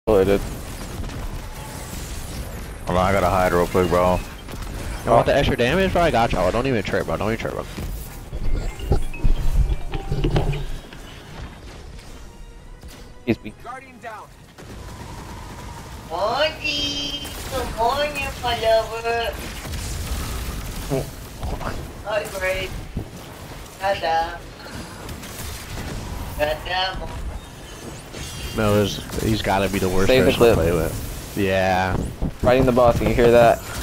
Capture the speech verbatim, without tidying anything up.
Oh, it did. Hold on, I gotta hide real quick, bro. You want the extra damage, bro? I got y'all. Don't even trip, bro. Don't even trip, bro. He's weak. Guardian down. Morning! Good morning, my lover. Hi, Grace. Ganda. Ganda. No, he's, he's gotta be the worst Save the person to clip. play with. Yeah. Fighting the boss, can you hear that?